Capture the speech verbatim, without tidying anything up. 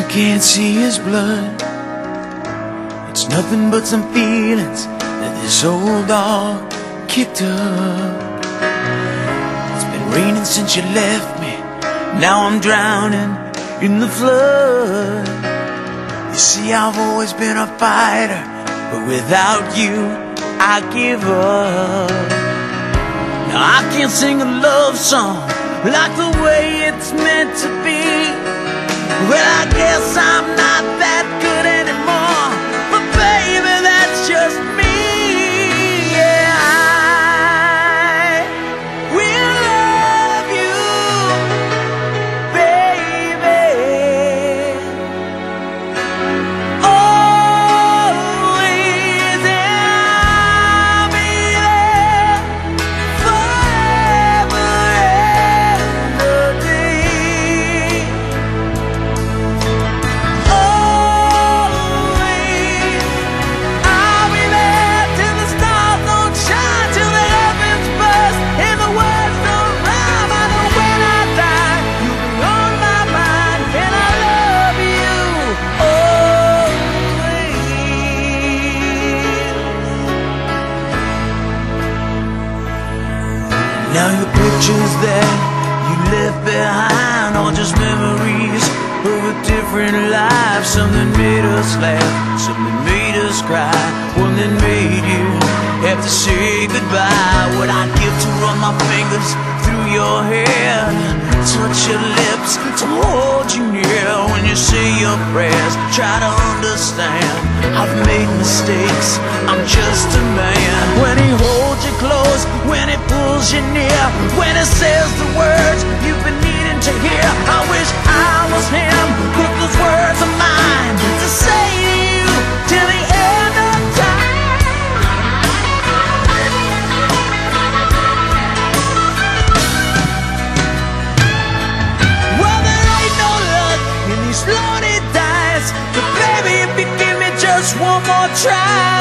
can't see his blood. It's nothing but some feelings that this old dog kicked up. It's been raining since you left me. Now I'm drowning in the flood. You see, I've always been a fighter, but without you, I give up. Now I can't sing a love song like the way it's meant to be. Well, I guess I'm not that good anymore, but baby, that's just me. Yeah, I will love you, baby, always, and I'll be there forever and a day. Now your pictures that you left behind are just memories of a different life. Something made us laugh, something made us cry, one that made you have to say goodbye. What I'd give to run my fingers through your hair, touch your lips, to hold you near. When you say your prayers, try to understand I've made mistakes, I'm just a man. When he holds you close, when he pulls you near, when he says the words you've been needing to hear, I wish I was him, put those words of mine to say to you till the end of time. Well, there ain't no luck in these lonely dice, but baby, if you give me just one more try,